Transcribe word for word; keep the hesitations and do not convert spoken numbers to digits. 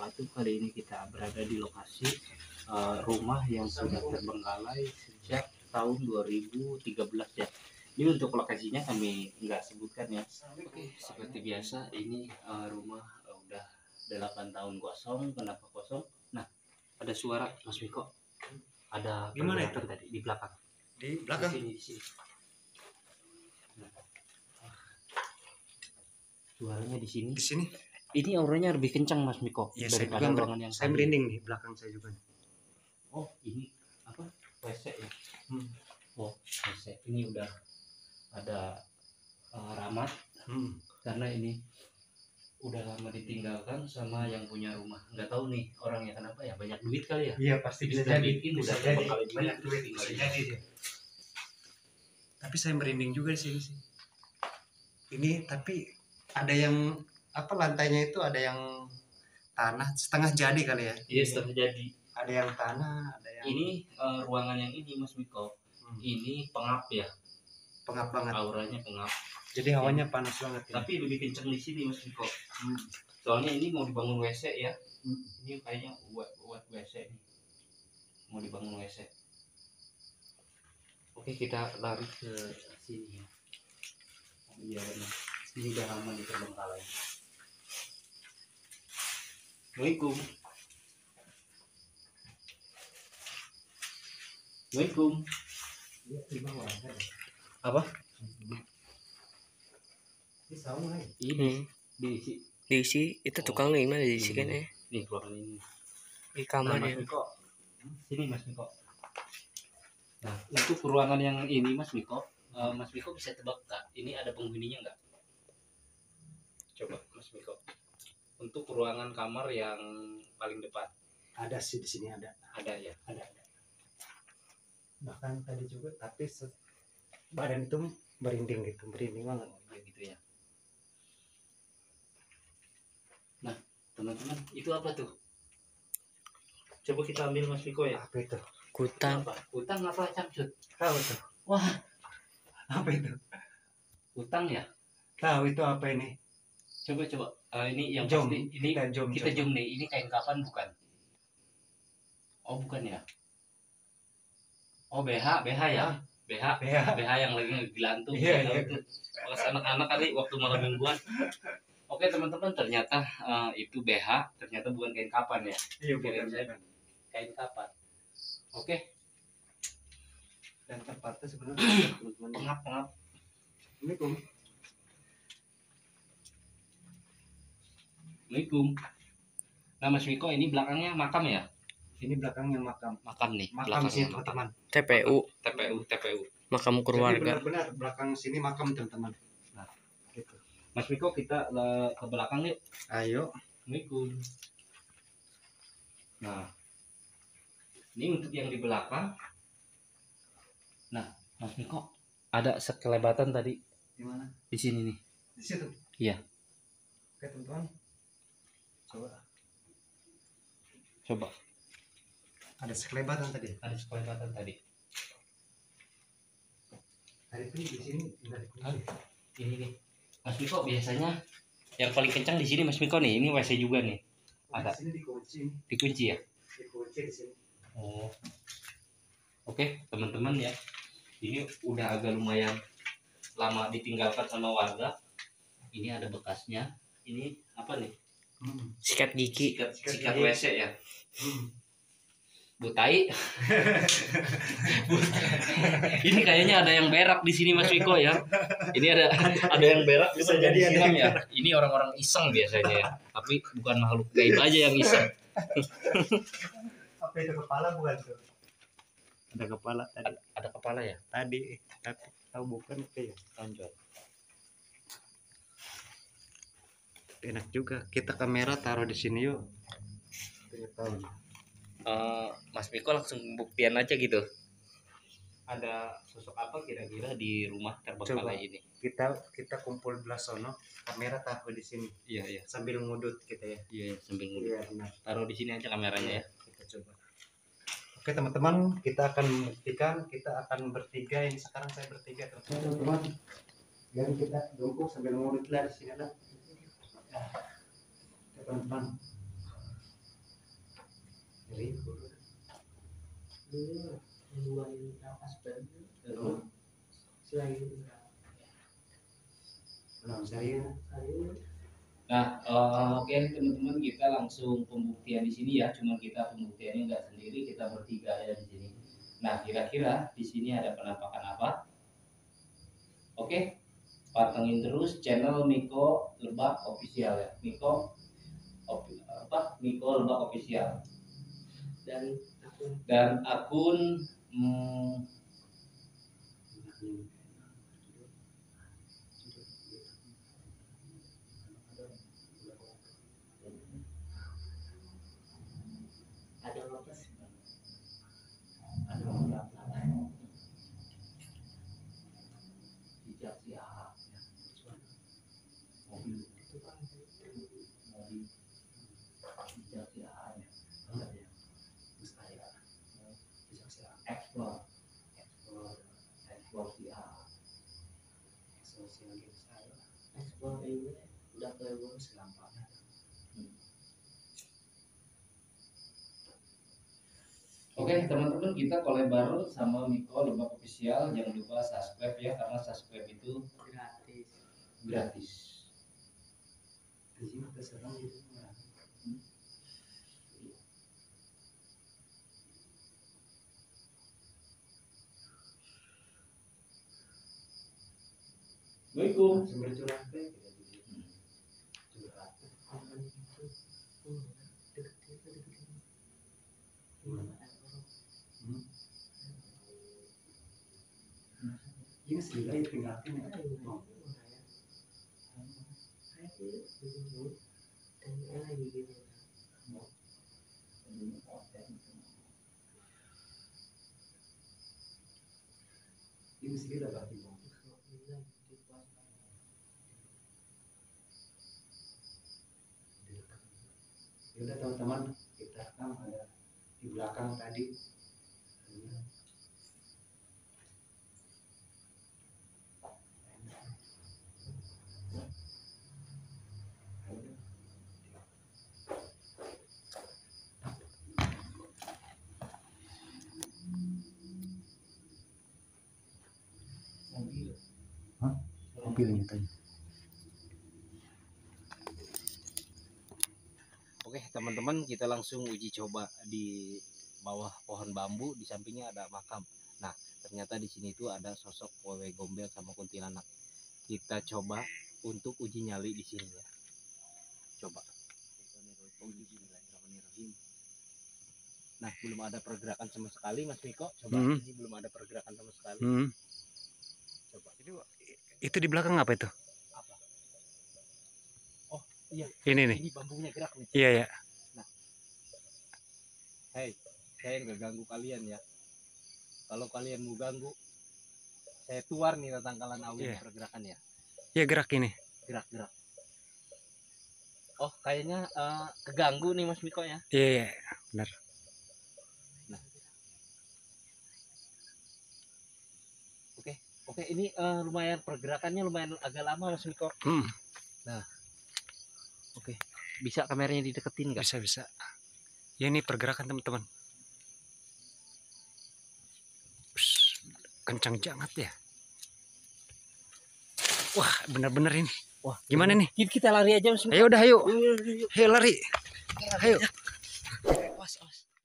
wabarakatuh. Kali ini kita berada di lokasi uh, rumah yang sudah terbengkalai sejak tahun dua ribu tiga belas ya. Ini untuk lokasinya kami nggak sebutkan ya. Oke, seperti biasa ini uh, rumah uh, udah delapan tahun kosong. Kenapa kosong? Nah, ada suara Mas Miko. Ada gimana itu tadi di belakang? Di belakang. Di sini, di sini. Nah, suaranya di sini. Di sini. Ini auranya lebih kencang Mas Miko Ya, daripada saya ruangan yang saya tadi. merinding di belakang saya juga. Oh, ini apa? W C ya? Hmm. Oh, W C. Ini udah ada uh, ramat. Hmm. Karena ini udah lama ditinggalkan sama yang punya rumah. Nggak tahu nih orangnya kenapa ya, banyak duit kali ya? Iya, pasti bisa jadi. Bikin Bisa udah jadi. kali Banyak duit bisa jadi dia. Tapi saya merinding juga di sini sih. Ini tapi ada yang apa lantainya itu ada yang tanah setengah jadi kali ya? Iya, setengah jadi. Ada yang tanah, ada yang ini uh, ruangan yang ini Mas Miko. Hmm. Ini pengap ya. Pengap banget. Auranya pengap. Jadi hawanya ini panas banget ya. Tapi lebih kenceng di sini Mas Miko. Hmm. Soalnya ini mau dibangun W C ya. Hmm. Ini kayaknya buat buat W C nih. Mau dibangun W C. Oke, kita lari ke sini ya. Oh, iya benar. Ini udah lama di terbengkalai. Assalamualaikum. Assalamualaikum. Apa? Hmm. Diisi. Diisi itu tukang nih mana diisi kan ya? Nih ruangan ini. Di kamar Nah, ya. Mas Miko. Sini Mas Miko. Nah, untuk ruangan yang ini Mas Miko, uh, Mas Miko bisa tebak Kak, ini ada penghuninya nggak? Coba Mas Miko. Untuk ruangan kamar yang paling depan. Ada sih di sini ada. Ada ya. Ada. ada. Bahkan tadi juga tapi badan itu merinding gitu, merinding banget. Oh, ya gitu ya. Nah, teman-teman, itu apa tuh? Coba kita ambil Mas Miko ya. Apa itu? Kutang. Apa? Kutang apa capcut? Tahu tuh. Wah, apa itu? Kutang ya? Tahu itu apa ini? Coba coba. Uh, ini yang jom. pasti ini kita jom. Kita jom nih. Ini kain kapan bukan? Oh, bukan ya? Oh, B H, B H ya? B H, B H, B H yang lagi ngegelantung. Iya, iya. Pas anak-anak kali waktu malam mingguan. Oke teman-teman, ternyata uh, itu B H, ternyata bukan kain kapan ya? Iya, bukan. Saya kain kapan. Oke. Dan tempatnya sebenarnya pengap-pengap. Assalamualaikum. Assalamualaikum. Nah Mas Miko, ini belakangnya makam ya? Ini belakangnya makam. Makam nih. Makam sih teman-teman. T P U. T P U, T P U. Makam keluarga. Jadi benar-benar belakang sini makam teman-teman. Nah, gitu. Mas Miko, kita ke belakang yuk. Ayo. Assalamualaikum. Nah, ini untuk yang di belakang. Nah, Mas Miko, ada sekelebatan tadi. Di mana? Di sini nih. Di situ. Iya. Oke teman-teman. Coba. Coba. Ada sekelebatan tadi. Ada sekelebatan tadi. Tadi itu di sini dari ini nih. Mas Miko biasanya yang paling kencang di sini Mas Miko nih. Ini W C juga nih. Ada. Di sini dikunci. Dikunci ya? Dikunci di sini. Oh. Oke, teman-teman ya. Ini udah agak lumayan lama ditinggalkan sama warga. Ini ada bekasnya. Ini apa nih? Hmm. Sikat gigi. Sikat, sikat W C ya. Hmm. Butai. Ini kayaknya ada yang berak di sini Mas Miko ya. Ini ada ada yang berak bisa jadi disiram ya. Ini orang-orang iseng biasanya ya. Tapi bukan makhluk gaib aja yang iseng. Apa itu kepala bukan tuh? Ada kepala tadi. Ada, ada kepala ya? Tadi tapi tahu bukan itu ya. Tonjol. Enak juga. Kita kamera taruh di sini yuk. Tahu. Uh, Mas Miko langsung buktian aja gitu. Ada sosok apa kira-kira di rumah terbengkalai ini? Kita kita kumpul belah sono, kamera taruh di sini. Iya iya. Sambil ngudut kita ya. Iya sambil ngudut. Iya benar. Taruh di sini aja kameranya ya. Kita coba. Oke teman-teman, kita akan membuktikan. Kita akan bertiga. Ini sekarang saya bertiga teman-teman. Dan kita jongkok sambil ngudut lah di sini lah. Teman-teman. Seribu. Belum saya. Nah, eh, oke teman-teman, kita langsung pembuktian di sini ya. Cuma kita pembuktiannya nggak sendiri, kita bertiga ya di sini. Nah, kira-kira di sini ada penampakan apa? Oke, pantengin terus channel Miko Lebak Official ya. Miko opi- apa? Miko Lebak Official. Dan dan akun hmm, ada berapa sih? Ada berapa? Jejak siapa? Mobil itu kan mobil jejak siapa? Ada ya? Saya jejak siapa? Explore, explore, explore siapa? Sosial saya. Explore ini udah ke Euro selampanya. Oke teman-teman, kita collab bareng sama Miko Lebak Official. Jangan lupa subscribe ya, karena subscribe itu gratis. Gratis. Di sini terserah gitu. Hmm. Assalamualaikum. Sumber curhat teh. Ini sehingga tinggalkan ya. Ini sehingga berarti. Yaudah teman-teman, kita rekam ada di belakang tadi. Hah? Mobil ini tadi. Oke teman-teman, kita langsung uji coba di bawah pohon bambu. Di sampingnya ada makam. Nah, ternyata di sini tuh ada sosok wewe gombel sama kuntilanak. Kita coba untuk uji nyali di sini ya. Coba. Nah, belum ada pergerakan sama sekali Mas Miko. Coba Hmm. ini belum ada pergerakan sama sekali. Hmm. Coba. Itu di belakang apa itu? Apa? Oh iya. Ini nih. Ini bambunya gerak nih. Iya ya. Hei, saya nggak ganggu kalian ya. Kalau kalian mau ganggu, saya tuar nih tentang kalian awin Iya. pergerakan ya. Iya gerak ini. Gerak-gerak. Oh, kayaknya eh, keganggu nih Mas Miko ya. Iya iya. Benar. Oke, oke ini eh, lumayan pergerakannya lumayan agak lama Mas Miko. Hmm. Oke, bisa kameranya dideketin nggak? Bisa bisa. Ya ini pergerakan teman-teman. Ush, kencang banget ya. Wah benar-benar ini. Wah, Gimana nih? Kita lari aja Mas Miko. Ayo udah ayo. Yuk, yuk, yuk, yuk. Ayo lari. Ayo. Awas, awas.